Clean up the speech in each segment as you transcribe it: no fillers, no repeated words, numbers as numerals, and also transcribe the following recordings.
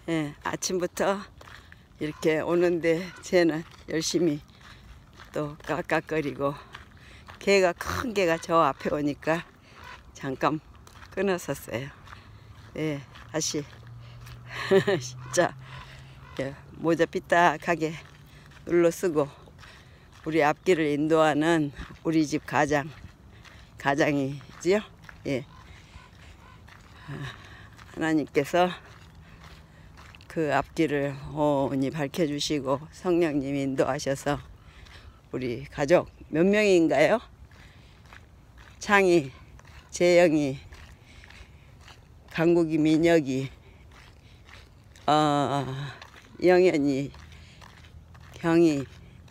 예, 아침부터 이렇게 오는데 쟤는 열심히 또 깍깍거리고, 개가 큰 개가 저 앞에 오니까 잠깐 끊었었어요. 예, 다시 진짜 모자 삐딱하게 눌러 쓰고 우리 앞길을 인도하는 우리 집 가장이지요. 예. 하나님께서 그 앞길을 온히 밝혀주시고 성령님이 인도하셔서 우리 가족 몇 명인가요? 창이, 재영이, 강국이, 민혁이, 영현이, 경이,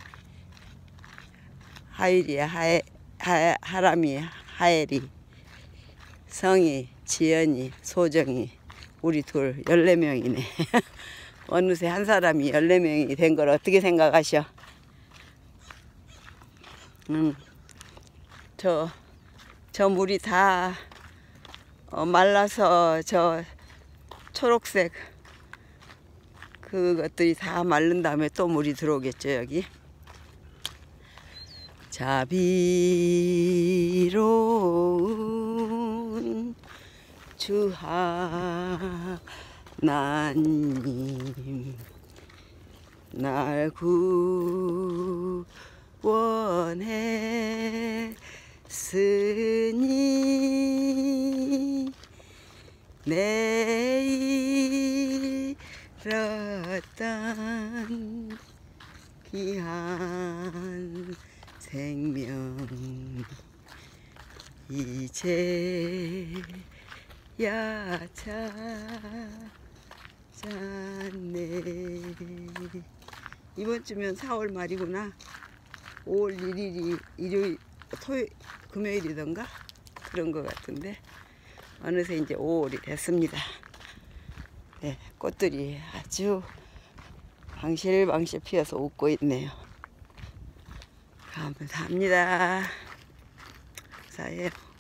하일이, 하람이, 하엘이, 성이, 지연이, 소정이, 우리 둘 14명이네. 어느새 한 사람이 14명이 된 걸 어떻게 생각하셔? 저 물이 다 말라서 저 초록색 그것들이 다 마른 다음에 또 물이 들어오겠죠, 여기. 자비로운 주 하나님, 날 구원했으니 내 잃었던 귀한 생명 이제야 찾았네. 이번 주면 4월 말이구나. 5월 1일이 일요일, 금요일이던가 그런 것 같은데 어느새 이제 5월이 됐습니다. 네, 꽃들이 아주 방실방실 피어서 웃고 있네요. 감사합니다. 감사해요.